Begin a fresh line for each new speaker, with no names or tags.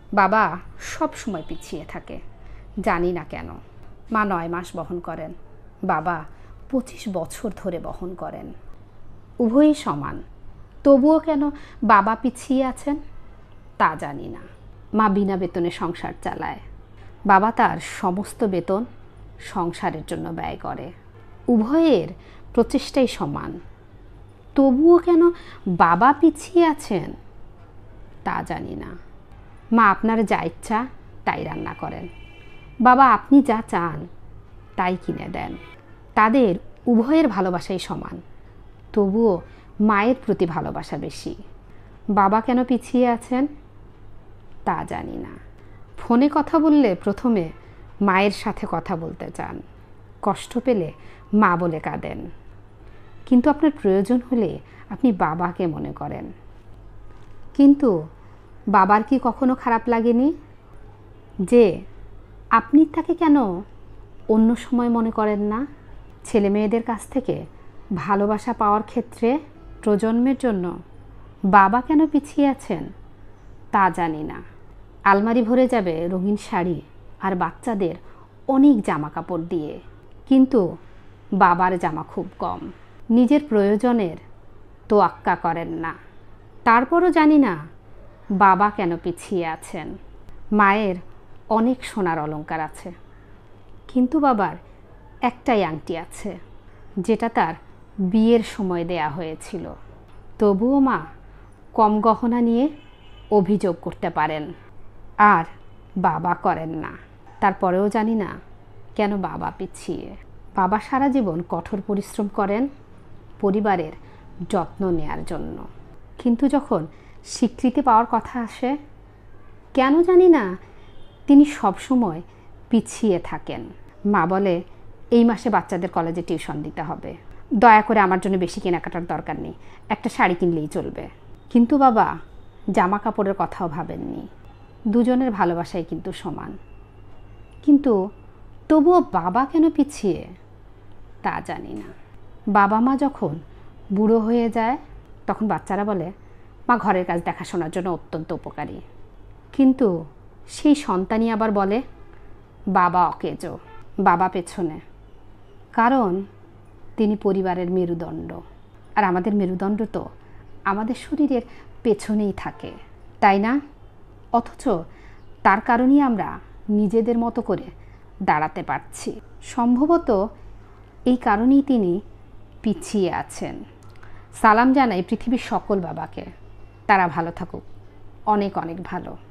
বাবা সব সময় পিছিয়ে থাকে, জানি না কেন। মা 9 মাস বহন করেন, বাবা 25 বছর ধরে বহন করেন। উভয়ই সমান, তবুও কেন বাবা পিছিয়ে আছেন তা জানি না। মা বিনা বেতনে সংসার চালায়, বাবা তার সমস্ত বেতন সংসারের জন্য ব্যয় করে। উভয়ের প্রচেষ্টাই সমান, তবুও কেন বাবা পিছিয়ে আছেন তা জানি না। মা আপনার যা ইচ্ছা তাই রান্না করেন, বাবা আপনি যা চান তাই কিনে দেন। তাদের উভয়ের ভালোবাসাই সমান, তবুও মায়ের প্রতি ভালোবাসা বেশি। বাবা কেন পিছিয়ে আছেন তা জানি না। ফোনে কথা বললে প্রথমে মায়ের সাথে কথা বলতে চান, কষ্ট পেলে মা বলে কাঁদেন, কিন্তু আপনার প্রয়োজন হলে আপনি বাবাকে মনে করেন। কিন্তু বাবার কি কখনো খারাপ লাগেনি যে আপনি তাকে কেন অন্য সময় মনে করেন না? ছেলে মেয়েদের কাছ থেকে ভালোবাসা পাওয়ার ক্ষেত্রে প্রজন্মের জন্য বাবা কেন পিছিয়ে আছেন তা জানি না। আলমারি ভরে যাবে রঙিন শাড়ি আর বাচ্চাদের অনেক জামা কাপড় দিয়ে, কিন্তু বাবার জামা খুব কম। নিজের প্রয়োজনের তোয়াক্কা করেন না। তারপরও জানি না বাবা কেন পিছিয়ে আছেন। মায়ের অনেক সোনার অলংকার আছে, কিন্তু বাবার একটাই আংটি আছে যেটা তার বিয়ের সময় দেয়া হয়েছিল। তবুও মা কম গহনা নিয়ে অভিযোগ করতে পারেন, আর বাবা করেন না। তারপরেও জানি না কেন বাবা পিছিয়ে। বাবা সারা জীবন কঠোর পরিশ্রম করেন পরিবারের যত্ন নেয়ার জন্য, কিন্তু যখন স্বীকৃতি পাওয়ার কথা আসে কেন জানি না তিনি সবসময় পিছিয়ে থাকেন। মা বলে এই মাসে বাচ্চাদের কলেজে টিউশন দিতে হবে, দয়া করে আমার জন্য বেশি কেনাকাটার দরকার নেই, একটা শাড়ি কিনলেই চলবে। কিন্তু বাবা জামা কাপড়ের কথাও ভাবেননি। দুজনের ভালোবাসাই কিন্তু সমান, কিন্তু তবুও বাবা কেন পিছিয়ে তা জানি না। বাবা মা যখন বুড়ো হয়ে যায় তখন বাচ্চারা বলে মা ঘরের কাজ দেখাশোনার জন্য অত্যন্ত উপকারী, কিন্তু সেই সন্তানই আবার বলে বাবা অকেজো, বাবা পেছনে। কারণ তিনি পরিবারের মেরুদণ্ড, আর আমাদের মেরুদণ্ড তো আমাদের শরীরের পেছনেই থাকে, তাই না? অথচ তার কারণেই আমরা নিজেদের মতো করে দাঁড়াতে পারছি। সম্ভবত এই কারণেই তিনি পিছিয়ে আছেন। সালাম জানাই পৃথিবীর সকল বাবাকে, তারা ভালো থাকুক, অনেক অনেক ভালো।